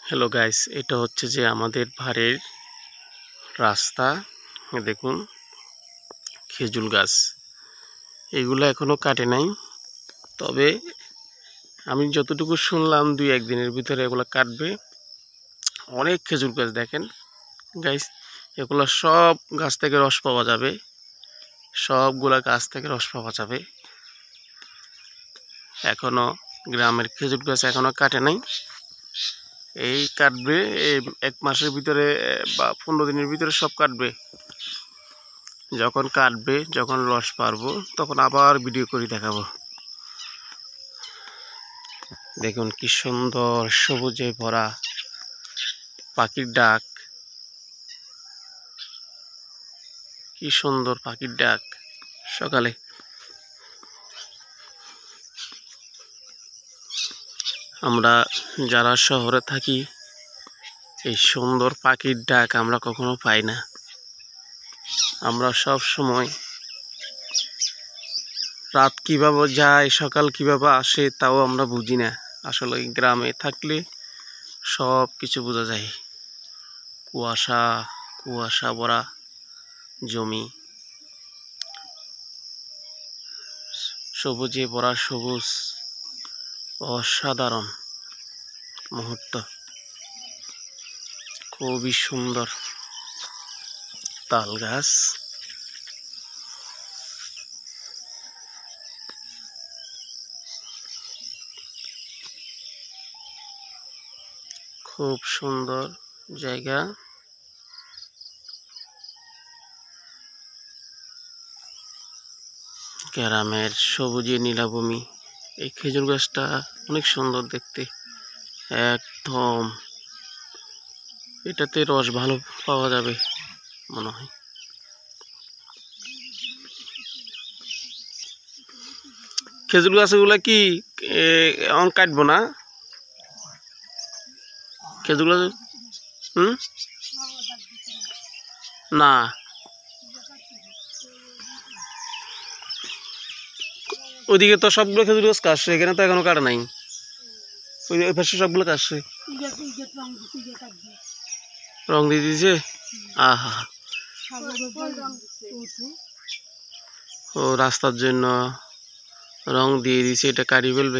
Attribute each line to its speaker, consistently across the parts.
Speaker 1: Hello guys, এটা হচ্ছে যে আমাদের বাড়ির রাস্তা। দেখুন খেজুর গাছ, এগুলো এখনো কাটে নাই। তবে আমি যতটুকু শুনলাম 2-1 দিনের ভিতরে এগুলো কাটবে। অনেক খেজুর গাছ দেখেন গাইস, এগুলো সব গাছ থেকে রস পাওয়া যাবে, সবগুলা গাছ থেকে রস পাওয়া যাবে। এখনো গ্রামের খেজুর গাছ এখনো কাটে নাই, এই কাটবে। এই 1 মাসের ভিতরে বা 15 দিনের ভিতরে সব কাটবে। যখন কাটবে, যখন রস পারবো, তখন আবার ভিডিও করে দেখাবো। দেখুন কি সুন্দর সবুজে ভরা, পাখির ডাক, কি সুন্দর পাখির ডাক সকালে। আমরা যারা শহরে থাকি, এই সুন্দর পাখির ডাক আমরা কখনো পাই না। আমরা সব সময় রাত কিভাবে যায়, সকাল কিভাবে আসে, তাও আমরা বুঝি না। আসলে গ্রামে থাকলে সব কিছু বোঝা যায়। কুয়াশা কুয়াশা ভরা জমি, সবুজে ভরা সবুজ, অসাধারণ মুহূর্ত, খুবই সুন্দর। তাল গাছ, খুব সুন্দর জায়গা। গ্রামের সবুজে নীলাভূমি। এই খেজুর গাছটা অনেক সুন্দর দেখতে, একদম। এটাতে রস ভালো পাওয়া যাবে মনে হয়। খেজুর গাছগুলা কি এখন কাটবো না? খেজুর গাছ না, ওইদিকে তো সবগুলো খেজুর গাছ কাটছে, এখানে তো এখনো কাটা নাই। ওই পাশে সবগুলো কাটছে, রং দিয়ে দিয়েছে। আহা, ও রাস্তার জন্য রং দিয়ে দিয়েছে, এটা কাটি ফেলবে।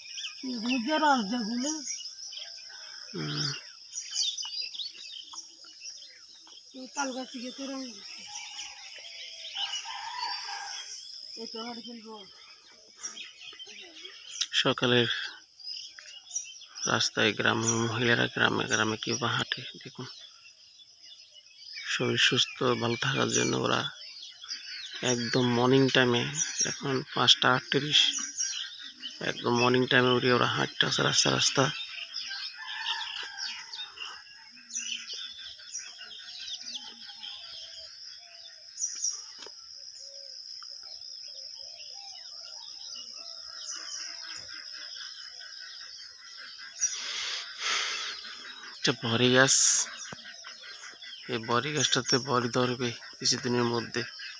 Speaker 1: সকালের রাস্তায় গ্রামের মহিলারা গ্রামে গ্রামে কিভাবে হাঁটে দেখুন। শরীর সুস্থ ভালো থাকার জন্য ওরা একদম মর্নিং টাইমে, এখন 5টা 38, একদম মর্নিং টাইমে উঠে ওরা হাঁটতেছে রাস্তা রাস্তা। এটা বড়ি গাছ, এই বড়ি গাছটাতে বড়ি ধরবে কিছুদিনের মধ্যে।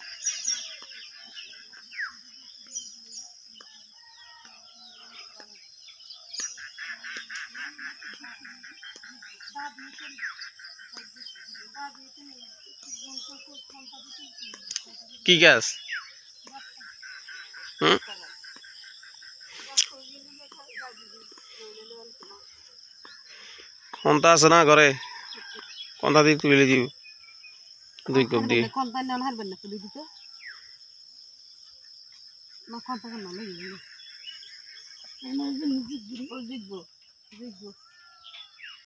Speaker 1: কি গাছ? কন্তা আছে না ঘরে? কন্তা দিয়ে তুলে দিব 2 কাপ দিয়ে।